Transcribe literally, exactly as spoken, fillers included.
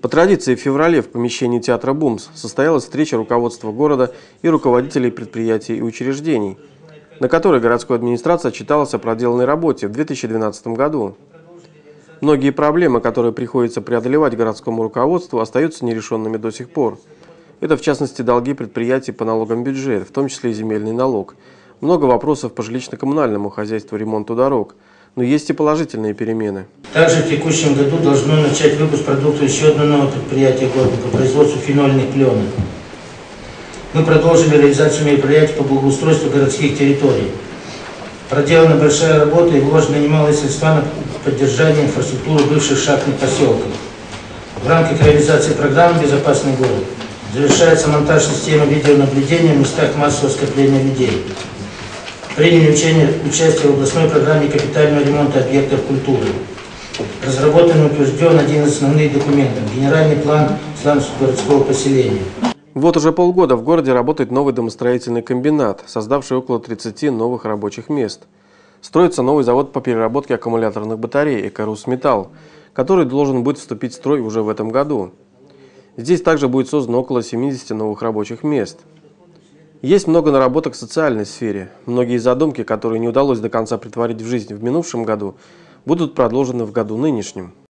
По традиции в феврале в помещении театра «Бумс» состоялась встреча руководства города и руководителей предприятий и учреждений, на которой городская администрация отчиталась о проделанной работе в две тысячи двенадцатом году. Многие проблемы, которые приходится преодолевать городскому руководству, остаются нерешенными до сих пор. Это в частности долги предприятий по налогам в бюджет, в том числе и земельный налог. Много вопросов по жилищно-коммунальному хозяйству, ремонту дорог. Но есть и положительные перемены. Также в текущем году должно начать выпуск продуктов еще одно новое предприятие города по производству фенольных пленок. Мы продолжили реализацию мероприятий по благоустройству городских территорий. Проделана большая работа и вложены немалые средства на поддержание инфраструктуры бывших шахтных поселков. В рамках реализации программы «Безопасный город» завершается монтаж системы видеонаблюдения в местах массового скопления людей. Приняли учение, участие в областной программе капитального ремонта объектов культуры. Разработан и утвержден один из основных документов – генеральный план исламского городского поселения. Вот уже полгода в городе работает новый домостроительный комбинат, создавший около тридцати новых рабочих мест. Строится новый завод по переработке аккумуляторных батарей «Экорусметалл», который должен будет вступить в строй уже в этом году. Здесь также будет создано около семидесяти новых рабочих мест. Есть много наработок в социальной сфере. Многие задумки, которые не удалось до конца претворить в жизнь в минувшем году, будут продолжены в году нынешнем.